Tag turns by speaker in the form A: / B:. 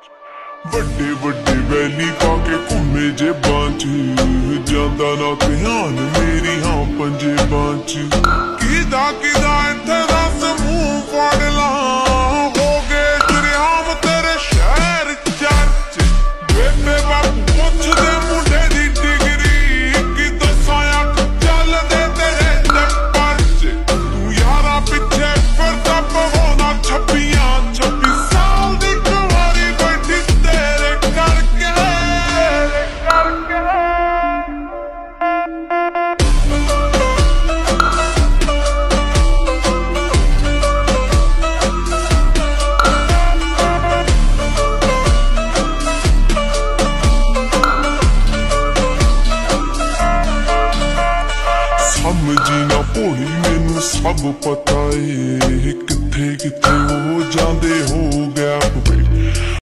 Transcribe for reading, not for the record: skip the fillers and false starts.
A: ਵੱਡੇ ਵੱਡੇ ਵੈਲੀ ਪਾ ਕੇ ਘੁੰਮੇ ਜੇਬਾਂ 'ਚ, ਜਾਂਦਾ ਨਾ ਧਿਆਨ ਮੇਰੀ ਹਾਂ ਪੰਜੇਬਾਂ 'ਚ। ਕਿਦਾ ਇੱਥੇ ਦੱਸ ਮੂੰਹ ਫੜ ਲਾਂ, ਹੋ ਗਏ ਸ਼ੁਰਿਆਮ ਤੇਰੇ ਸ਼ਹਿਰ ਚਰਚ। ਬੇਬੇ ਬਾਪੂ ਪੁੱਛਦੇ ਮੁੰਡੇ ਦੀ ਡਿਗਰੀ, ਕੀ ਦੱਸਾਂ ਅੱਖ ਚੱਲਦੇ ਤੇਰੇ ਟੱਪਰ 'ਚ। ਤੂੰ ਯਾਰਾਂ ਪਿੱਛੇ ਫਿਰਦਾ ਪਵਾਉਣਾ 26 ਸਾਲ ਦੀ ਕੁਆਰੀ ਬੈਠੀ ਤੇਰੇ ਕਰਕੇ। ਸਮਝੀ ਨਾ ਭੋਲੀ ਮੈਨੂੰ ਸਭ ਪਤਾ ਏ, ਕਿੱਥੇ ਕਿੱਥੇ